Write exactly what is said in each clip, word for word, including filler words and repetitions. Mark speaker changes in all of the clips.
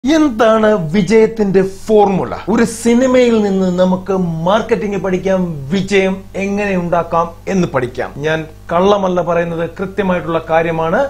Speaker 1: എന്താണ് വിജയത്തിന്റെ ഫോർമുല? ഒരു സിനിമയിൽ നിന്ന് നമുക്ക് മാർക്കറ്റിംഗ് പഠിക്കാം, വിജയം എങ്ങനെ ഉണ്ടാക്കാം എന്ന് പഠിക്കാം. ഞാൻ കള്ളമല്ല പറയുന്നത്, കൃത്യമായിട്ടുള്ള കാര്യമാണ്.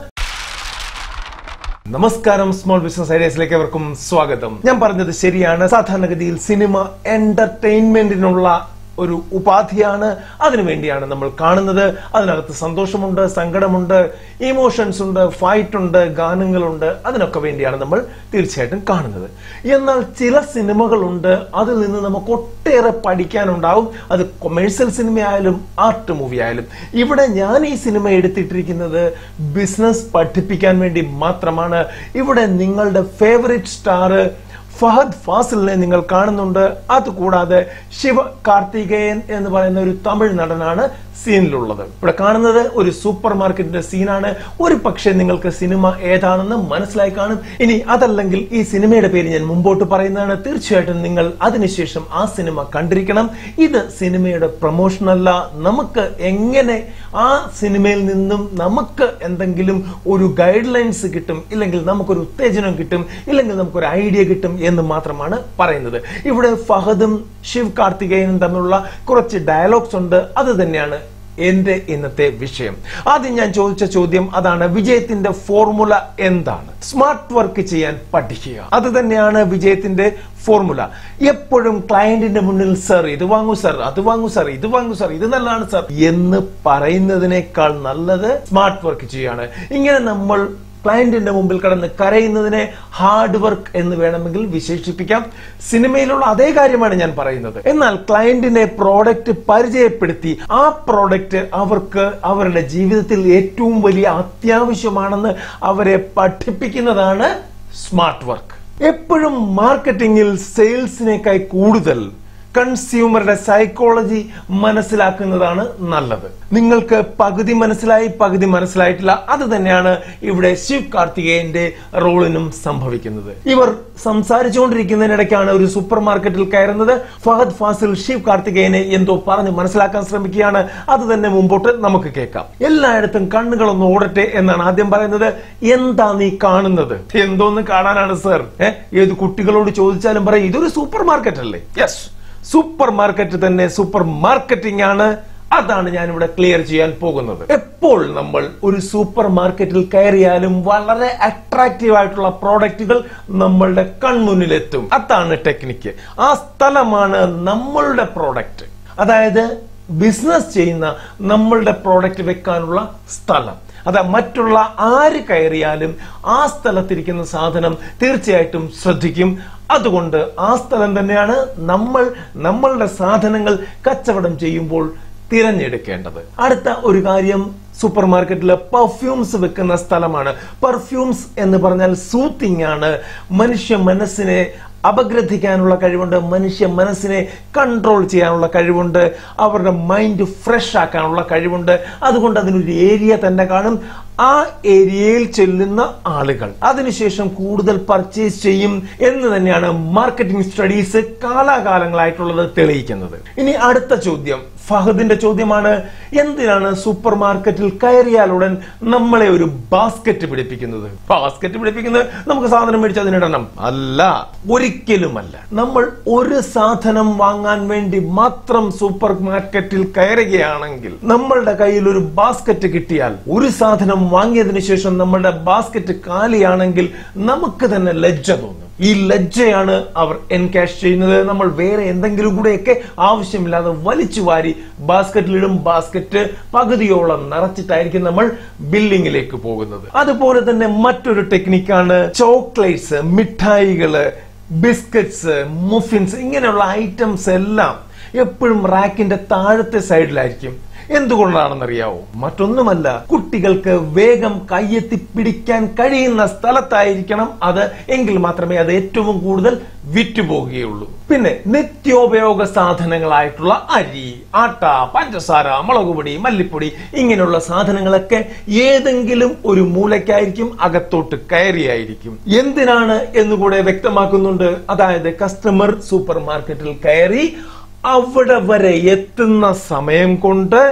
Speaker 1: നമസ്കാരം, സ്മോൾ ബിസിനസ് ഐഡിയാസിലേക്ക് അവർക്കും സ്വാഗതം. ഞാൻ പറഞ്ഞത് ശരിയാണ്. സാധാരണഗതിയിൽ സിനിമ എന്റർടൈൻമെന്റിനുള്ള ഒരു ഉപാധിയാണ്. അതിനുവേണ്ടിയാണ് നമ്മൾ കാണുന്നത്. അതിനകത്ത് സന്തോഷമുണ്ട്, സങ്കടമുണ്ട്, ഇമോഷൻസ് ഉണ്ട്, ഫൈറ്റ് ഉണ്ട്, ഗാനങ്ങളുണ്ട്. അതിനൊക്കെ വേണ്ടിയാണ് നമ്മൾ തീർച്ചയായിട്ടും കാണുന്നത്. എന്നാൽ ചില സിനിമകളുണ്ട്, അതിൽ നിന്ന് നമുക്ക് ഒട്ടേറെ പഠിക്കാനുണ്ടാവും. അത് കൊമേഴ്സ്യൽ സിനിമയായാലും ആർട്ട് മൂവി ആയാലും. ഇവിടെ ഞാൻ ഈ സിനിമ എടുത്തിട്ടിരിക്കുന്നത് ബിസിനസ് പഠിപ്പിക്കാൻ വേണ്ടി മാത്രമാണ്. ഇവിടെ നിങ്ങളുടെ ഫേവറേറ്റ് സ്റ്റാർ ഫഹദ് ഫാസിലിനെ നിങ്ങൾ കാണുന്നുണ്ട്. അതുകൂടാതെ ശിവ കാർത്തികേയൻ എന്ന് പറയുന്ന ഒരു തമിഴ് നടനാണ് സീനിലുള്ളത്. ഇവിടെ കാണുന്നത് ഒരു സൂപ്പർ മാർക്കറ്റിന്റെ സീനാണ്. ഒരു പക്ഷേ നിങ്ങൾക്ക് സിനിമ ഏതാണെന്ന് മനസ്സിലായി കാണും. ഇനി അതല്ലെങ്കിൽ ഈ സിനിമയുടെ പേര് ഞാൻ മുമ്പോട്ട് പറയുന്നതാണ്. തീർച്ചയായിട്ടും നിങ്ങൾ അതിനുശേഷം ആ സിനിമ കണ്ടിരിക്കണം. ഇത് സിനിമയുടെ പ്രൊമോഷൻ അല്ല. നമുക്ക് എങ്ങനെ ആ സിനിമയിൽ നിന്നും നമുക്ക് എന്തെങ്കിലും ഒരു ഗൈഡ് ലൈൻസ് കിട്ടും, ഇല്ലെങ്കിൽ നമുക്കൊരു ഉത്തേജനം കിട്ടും, ഇല്ലെങ്കിൽ നമുക്കൊരു ഐഡിയ കിട്ടും എന്ന് മാത്രമാണ് പറയുന്നത്. ഇവിടെ ഫഹദും ശിവ് കാർത്തികേയനും തമ്മിലുള്ള കുറച്ച് ഡയലോഗ്സ് ഉണ്ട്. അത് തന്നെയാണ് എന്റെ ഇന്നത്തെ വിഷയം. ആദ്യം ഞാൻ ചോദിച്ച ചോദ്യം അതാണ്, വിജയത്തിന്റെ ഫോർമുല എന്താണ്? സ്മാർട്ട് വർക്ക് ചെയ്യാൻ പഠിക്കുക. അത് തന്നെയാണ് വിജയത്തിന്റെ ഫോർമുല. എപ്പോഴും ക്ലയന്റിന്റെ മുന്നിൽ സർ ഇത് വാങ്ങൂ സർ, അത് വാങ്ങൂ സർ, ഇത് വാങ്ങൂ സർ, ഇത് നല്ലതാണ് സർ എന്ന് പറയുന്നതിനേക്കാൾ നല്ലത് സ്മാർട്ട് വർക്ക് ചെയ്യാണ്. ഇങ്ങനെ നമ്മൾ ക്ലയന്റിന്റെ മുമ്പിൽ കടന്ന് കരയുന്നതിനെ ഹാർഡ് വർക്ക് എന്ന് വേണമെങ്കിൽ വിശേഷിപ്പിക്കാം. സിനിമയിലുള്ള അതേ കാര്യമാണ് ഞാൻ പറയുന്നത്. എന്നാൽ ക്ലയന്റിനെ പ്രോഡക്റ്റ് പരിചയപ്പെടുത്തി ആ പ്രോഡക്റ്റ് അവർക്ക് അവരുടെ ജീവിതത്തിൽ ഏറ്റവും വലിയ അത്യാവശ്യമാണെന്ന് അവരെ പഠിപ്പിക്കുന്നതാണ് സ്മാർട്ട് വർക്ക്. എപ്പോഴും മാർക്കറ്റിംഗിൽ സെയിൽസിനേക്കായി കൂടുതൽ കൺസ്യൂമറുടെ സൈക്കോളജി മനസ്സിലാക്കുന്നതാണ് നല്ലത്. നിങ്ങൾക്ക് പകുതി മനസ്സിലായി, പകുതി മനസ്സിലായിട്ടില്ല. അത് തന്നെയാണ് ഇവിടെ ശിവ് കാർത്തികേയന്റെ റോളിനും സംഭവിക്കുന്നത്. ഇവർ സംസാരിച്ചുകൊണ്ടിരിക്കുന്നതിനിടയ്ക്കാണ് ഒരു സൂപ്പർ മാർക്കറ്റിൽ കയറുന്നത്. ഫഹദ് ഫാസിൽ ശിവ് കാർത്തികേയനെ എന്തോ പറഞ്ഞ് മനസ്സിലാക്കാൻ ശ്രമിക്കുകയാണ്. അത് തന്നെ മുമ്പോട്ട് നമുക്ക് കേൾക്കാം. എല്ലായിടത്തും കണ്ണുകളൊന്ന് ഓടട്ടെ എന്നാണ് ആദ്യം പറയുന്നത്. എന്താ നീ കാണുന്നത്? എന്തോന്ന് കാണാനാണ് സർ? ഏഹ് ഏത് കുട്ടികളോട് ചോദിച്ചാലും പറയും ഇതൊരു സൂപ്പർ മാർക്കറ്റ് അല്ലേ? യെസ്, സൂപ്പർ മാർക്കറ്റ് തന്നെ. സൂപ്പർ മാർക്കറ്റിംഗ് ആണ്. അതാണ് ഞാൻ ഇവിടെ ക്ലിയർ ചെയ്യാൻ പോകുന്നത്. എപ്പോൾ നമ്മൾ ഒരു സൂപ്പർ മാർക്കറ്റിൽ കയറിയാലും വളരെ അട്രാക്റ്റീവ് ആയിട്ടുള്ള പ്രോഡക്റ്റുകൾ നമ്മളുടെ കൺമുന്നിലെത്തും. അതാണ് ടെക്നിക്ക്. ആ സ്ഥലമാണ് നമ്മളുടെ പ്രോഡക്റ്റ്, അതായത് ബിസിനസ് ചെയ്യുന്ന നമ്മളുടെ പ്രോഡക്റ്റ് വെക്കാനുള്ള സ്ഥലം. അതാ മറ്റുള്ള ആര് കയറിയാലും ആ സ്ഥലത്തിരിക്കുന്ന സാധനം തീർച്ചയായിട്ടും ശ്രദ്ധിക്കും. അതുകൊണ്ട് ആ സ്ഥലം തന്നെയാണ് നമ്മൾ നമ്മളുടെ സാധനങ്ങൾ കച്ചവടം ചെയ്യുമ്പോൾ തിരഞ്ഞെടുക്കേണ്ടത്. അടുത്ത ഒരു കാര്യം, സൂപ്പർ മാർക്കറ്റില് പെർഫ്യൂംസ് വെക്കുന്ന സ്ഥലമാണ്. പെർഫ്യൂംസ് എന്ന് പറഞ്ഞാൽ സൂത്തിങ് ആണ്. മനുഷ്യ മനസ്സിനെ അപഗ്രഥിക്കാനുള്ള കഴിവുണ്ട്, മനുഷ്യ മനസ്സിനെ കൺട്രോൾ ചെയ്യാനുള്ള കഴിവുണ്ട്, അവരുടെ മൈൻഡ് ഫ്രഷ് ആക്കാനുള്ള കഴിവുണ്ട്. അതുകൊണ്ട് അതിനൊരു ഏരിയ തന്നെ കാണും. ആ ഏരിയയിൽ ചെല്ലുന്ന ആളുകൾ അതിനുശേഷം കൂടുതൽ പർച്ചേസ് ചെയ്യും എന്ന് തന്നെയാണ് മാർക്കറ്റിംഗ് സ്റ്റഡീസ് കാലാകാലങ്ങളായിട്ടുള്ളത് തെളിയിക്കുന്നത്. ഇനി അടുത്ത ചോദ്യം ഫഹദിന്റെ ചോദ്യമാണ്, എന്തിനാണ് സൂപ്പർ മാർക്കറ്റിൽ കയറിയാലുടൻ നമ്മളെ ഒരു ബാസ്ക്കറ്റ് പിടിപ്പിക്കുന്നത്? ബാസ്ക്കറ്റ് പിടിപ്പിക്കുന്നത് നമുക്ക് സാധനം മേടിച്ച് അതിനിടണം അല്ല, ഒരിക്കലുമല്ല. നമ്മൾ ഒരു സാധനം വാങ്ങാൻ വേണ്ടി മാത്രം സൂപ്പർ മാർക്കറ്റിൽ കയറുകയാണെങ്കിൽ നമ്മളുടെ കയ്യിൽ ഒരു ബാസ്ക്കറ്റ് കിട്ടിയാൽ, ഒരു സാധനം വാങ്ങിയതിനു ശേഷം നമ്മളുടെ ബാസ്ക്കറ്റ് കാലിയാണെങ്കിൽ നമുക്ക് തന്നെ ലജ്ജ തോന്നും. ഈ ലജ്ജയാണ് അവർ എൻകാഷ് ചെയ്യുന്നത്. നമ്മൾ വേറെ എന്തെങ്കിലും കൂടെയൊക്കെ ആവശ്യമില്ലാതെ വലിച്ചു വാരി ബാസ്ക്കറ്റിലിടും. ബാസ്ക്കറ്റ് പകുതിയോളം നിറച്ചിട്ടായിരിക്കും നമ്മൾ ബില്ലിങ്ങിലേക്ക് പോകുന്നത്. അതുപോലെ തന്നെ മറ്റൊരു ടെക്നിക്കാണ് ചോക്ലേറ്റ്സ്, മിഠായികള്, ബിസ്ക്കറ്റ്സ്, മുഫിൻസ്, ഇങ്ങനെയുള്ള ഐറ്റംസ് എല്ലാം എപ്പോഴും റാക്കിന്റെ താഴത്തെ സൈഡിലായിരിക്കും. എന്തുകൊണ്ടാണെന്നറിയാവോ? മറ്റൊന്നുമല്ല, കുട്ടികൾക്ക് വേഗം കയ്യെത്തി പിടിക്കാൻ കഴിയുന്ന സ്ഥലത്തായിരിക്കണം അത്. എങ്കിൽ മാത്രമേ അത് ഏറ്റവും കൂടുതൽ വിറ്റുപോകുകയുള്ളൂ. പിന്നെ നിത്യോപയോഗ സാധനങ്ങളായിട്ടുള്ള അരി, ആട്ട, പഞ്ചസാര, മുളകുപൊടി, മല്ലിപ്പൊടി, ഇങ്ങനെയുള്ള സാധനങ്ങളൊക്കെ ഏതെങ്കിലും ഒരു മൂലയ്ക്കായിരിക്കും, അകത്തോട്ട് കയറിയായിരിക്കും. എന്തിനാണ് എന്നുകൂടെ വ്യക്തമാക്കുന്നുണ്ട്. അതായത് കസ്റ്റമർ സൂപ്പർ മാർക്കറ്റിൽ കയറി അവിടെ വരെ എത്തുന്ന സമയം കൊണ്ട്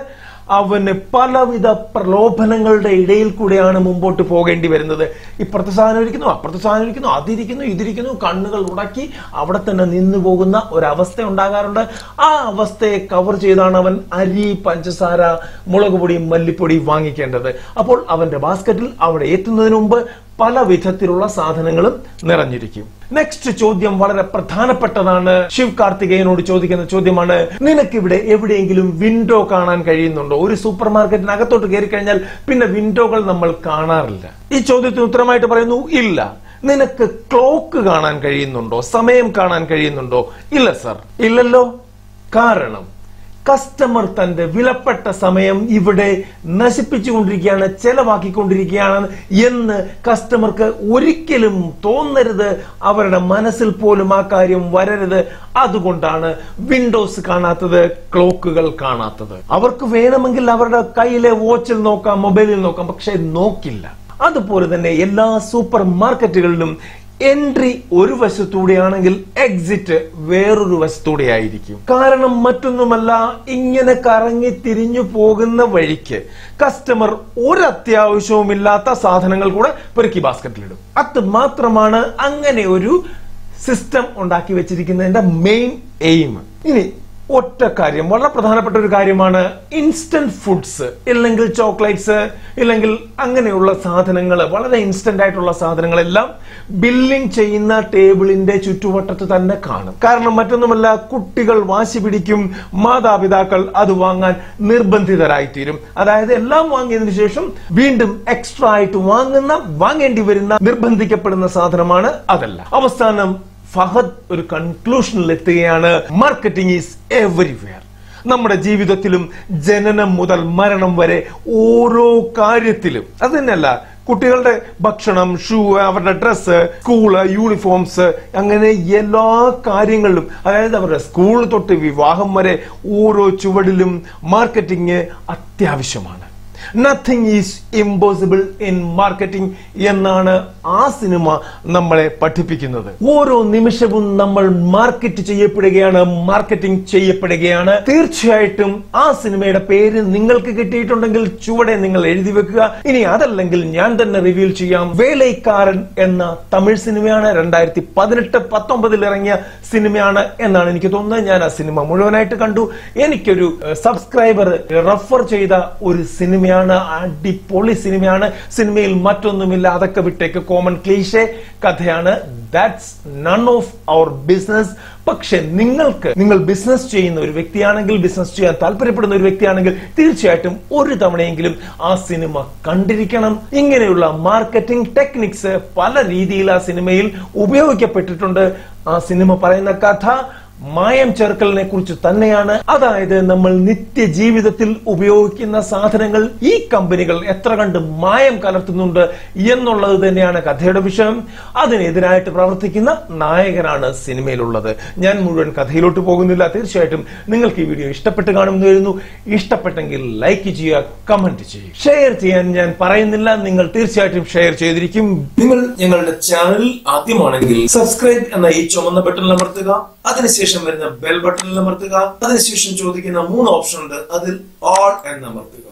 Speaker 1: അവന് പലവിധ പ്രലോഭനങ്ങളുടെ ഇടയിൽ കൂടെയാണ് മുമ്പോട്ട് പോകേണ്ടി വരുന്നത്. ഇപ്പുറത്തെ സാധനം ഇരിക്കുന്നു, അപ്പുറത്തെ സാധനം ഇരിക്കുന്നു, അതിരിക്കുന്നു, ഇതിരിക്കുന്നു, കണ്ണുകൾ ഉടക്കി അവിടെ തന്നെ നിന്നു പോകുന്ന ഒരവസ്ഥ ഉണ്ടാകാറുണ്ട്. ആ അവസ്ഥയെ കവർ ചെയ്താണ് അവൻ അരി, പഞ്ചസാര, മുളക് പൊടി, മല്ലിപ്പൊടി വാങ്ങിക്കേണ്ടത്. അപ്പോൾ അവന്റെ ബാസ്ക്കറ്റിൽ അവിടെ എത്തുന്നതിന് മുമ്പ് പല വിധത്തിലുള്ള സാധനങ്ങളും നിറഞ്ഞിരിക്കും. നെക്സ്റ്റ് ചോദ്യം വളരെ പ്രധാനപ്പെട്ടതാണ്. ശിവ് കാർത്തികേയനോട് ചോദിക്കുന്ന ചോദ്യമാണ്, നിനക്കിവിടെ എവിടെയെങ്കിലും വിൻഡോ കാണാൻ കഴിയുന്നുണ്ടോ? ഒരു സൂപ്പർ മാർക്കറ്റിനകത്തോട്ട് കയറി കഴിഞ്ഞാൽ പിന്നെ വിൻഡോകൾ നമ്മൾ കാണാറില്ല. ഈ ചോദ്യത്തിന് ഉത്തരമായിട്ട് പറയുന്നു, ഇല്ല. നിനക്ക് ക്ലോക്ക് കാണാൻ കഴിയുന്നുണ്ടോ? സമയം കാണാൻ കഴിയുന്നുണ്ടോ? ഇല്ല സർ. ഇല്ലല്ലോ. കാരണം കസ്റ്റമർ തന്റെ വിലപ്പെട്ട സമയം ഇവിടെ നശിപ്പിച്ചുകൊണ്ടിരിക്കുകയാണ്, ചെലവാക്കിക്കൊണ്ടിരിക്കുകയാണ് എന്ന് കസ്റ്റമർക്ക് ഒരിക്കലും തോന്നരുത്. അവരുടെ മനസ്സിൽ പോലും ആ കാര്യം വരരുത്. അതുകൊണ്ടാണ് വിൻഡോസ് കാണാത്തത്, ക്ലോക്കുകൾ കാണാത്തത്. അവർക്ക് വേണമെങ്കിൽ അവരുടെ കയ്യിലെ വാച്ചിൽ നോക്കാം, മൊബൈലിൽ നോക്കാം, പക്ഷെ നോക്കില്ല. അതുപോലെ തന്നെ എല്ലാ സൂപ്പർ മാർക്കറ്റുകളിലും എൻട്രി ഒരു വശത്തൂടെയാണെങ്കിൽ എക്സിറ്റ് വേറൊരു വശത്തൂടെ ആയിരിക്കും. കാരണം മറ്റൊന്നുമല്ല, ഇങ്ങനെ കറങ്ങി തിരിഞ്ഞു പോകുന്ന വഴിക്ക് കസ്റ്റമർ ഒരു അത്യാവശ്യവുമില്ലാത്ത സാധനങ്ങൾ കൂടെ പെറുക്കി ബാസ്ക്കറ്റിലിടും. അത് മാത്രമാണ് അങ്ങനെ ഒരു സിസ്റ്റം ഉണ്ടാക്കി വെച്ചിരിക്കുന്നതിന്റെ മെയിൻ എയിം. ഇനി ഒറ്റ കാര്യം, വളരെ പ്രധാനപ്പെട്ട ഒരു കാര്യമാണ്, ഇൻസ്റ്റന്റ് ഫുഡ്സ് ഇല്ലെങ്കിൽ ചോക്ലേറ്റ്സ് ഇല്ലെങ്കിൽ അങ്ങനെയുള്ള സാധനങ്ങൾ, വളരെ ഇൻസ്റ്റന്റ് ആയിട്ടുള്ള സാധനങ്ങളെല്ലാം ബില്ലിംഗ് ചെയ്യുന്ന ടേബിളിന്റെ ചുറ്റുവട്ടത്ത് തന്നെ കാണും. കാരണം മറ്റൊന്നുമല്ല, കുട്ടികൾ വാശി പിടിക്കും, മാതാപിതാക്കൾ അത് വാങ്ങാൻ നിർബന്ധിതരായിത്തീരും. അതായത് എല്ലാം വാങ്ങിയതിനു ശേഷം വീണ്ടും എക്സ്ട്രാ ആയിട്ട് വാങ്ങുന്ന വാങ്ങേണ്ടി വരുന്ന നിർബന്ധിക്കപ്പെടുന്ന സാധനമാണ് അതല്ല. അവസാനം ഫഹദ് ഒരു കൺക്ലൂഷനിൽ എത്തുകയാണ്, മാർക്കറ്റിംഗ് ഈസ് എവരിവെയർ. നമ്മുടെ ജീവിതത്തിലും ജനനം മുതൽ മരണം വരെ ഓരോ കാര്യത്തിലും. അത് തന്നെയല്ല, കുട്ടികളുടെ ഭക്ഷണം, ഷൂ, അവരുടെ ഡ്രസ്സ്, സ്കൂള്, യൂണിഫോംസ്, അങ്ങനെ എല്ലാ കാര്യങ്ങളിലും, അതായത് അവരുടെ സ്കൂൾ തൊട്ട് വിവാഹം വരെ ഓരോ ചുവടിലും മാർക്കറ്റിംഗ് അത്യാവശ്യമാണ്. Nothing is impossible in marketing എന്നാണ് ആ സിനിമ നമ്മളെ പഠിപ്പിക്കുന്നത്. ഓരോ നിമിഷവും നമ്മൾ മാർക്കറ്റ് ചെയ്യപ്പെടുകയാണ്, മാർക്കറ്റിംഗ് ചെയ്യപ്പെടുകയാണ്. തീർച്ചയായിട്ടും ആ സിനിമയുടെ പേര് നിങ്ങൾക്ക് കിട്ടിയിട്ടുണ്ടെങ്കിൽ ചുവടെ നിങ്ങൾ എഴുതി വെക്കുക. ഇനി അതല്ലെങ്കിൽ ഞാൻ തന്നെ റിവീൽ ചെയ്യാം. വേലൈക്കാരൻ എന്ന തമിഴ് സിനിമയാണ്. രണ്ടായിരത്തി പതിനെട്ട് പത്തൊമ്പതിൽ ഇറങ്ങിയ സിനിമയാണ് എന്നാണ് എനിക്ക് തോന്നുന്നത്. ഞാൻ ആ സിനിമ മുഴുവനായിട്ട് കണ്ടു. എനിക്കൊരു സബ്സ്ക്രൈബർ റെഫർ ചെയ്ത ഒരു സിനിമയാണ്. അടിപൊളി സിനിമയാണ്. സിനിമയിൽ മറ്റൊന്നുമില്ല, അതൊക്കെ വിട്ടേക്ക്, കോമൺ ക്ലീഷേ കഥയാണ്. That's none of our business. പക്ഷെ നിങ്ങൾക്ക്, നിങ്ങൾ ബിസിനസ് ചെയ്യുന്ന ഒരു വ്യക്തിയാണെങ്കിൽ, ബിസിനസ് ചെയ്യാൻ താല്പര്യപ്പെടുന്ന ഒരു വ്യക്തിയാണെങ്കിൽ തീർച്ചയായിട്ടും ഒരു തവണയെങ്കിലും ആ സിനിമ കണ്ടിരിക്കണം. ഇങ്ങനെയുള്ള മാർക്കറ്റിംഗ് ടെക്നിക്സ് പല രീതിയിൽ ആ സിനിമയിൽ ഉപയോഗിക്കപ്പെട്ടിട്ടുണ്ട്. ആ സിനിമ പറയുന്ന കഥ മായം ചേർക്കലിനെ കുറിച്ച് തന്നെയാണ്. അതായത് നമ്മൾ നിത്യജീവിതത്തിൽ ഉപയോഗിക്കുന്ന സാധനങ്ങൾ ഈ കമ്പനികൾ എത്ര കണ്ട് മായം കലർത്തുന്നുണ്ട് എന്നുള്ളത് തന്നെയാണ് കഥയുടെ വിഷയം. അതിനെതിരായിട്ട് പ്രവർത്തിക്കുന്ന നായകനാണ് സിനിമയിലുള്ളത്. ഞാൻ മുഴുവൻ കഥയിലോട്ട് പോകുന്നില്ല. തീർച്ചയായിട്ടും നിങ്ങൾക്ക് ഈ വീഡിയോ ഇഷ്ടപ്പെട്ട് കാണുമെന്ന് വരുന്നു. ഇഷ്ടപ്പെട്ടെങ്കിൽ ലൈക്ക് ചെയ്യുക, കമന്റ് ചെയ്യുക, ഷെയർ ചെയ്യാൻ ഞാൻ പറയുന്നില്ല. നിങ്ങൾ തീർച്ചയായിട്ടും ഷെയർ ചെയ്തിരിക്കും. നിങ്ങൾ ഞങ്ങളുടെ ചാനൽ ആദ്യമാണെങ്കിൽ സബ്സ്ക്രൈബ് എന്ന ഈ ചുമന്ന ബട്ടൺ അമർത്തുക. അതിനുശേഷം വരുന്ന ബെൽ ബട്ടണിൽ അമർത്തുക. അതിനുശേഷം ചോദിക്കുന്ന മൂന്ന് ഓപ്ഷൻ ഉണ്ട്, അതിൽ ഓൾ എന്ന് അമർത്തുക.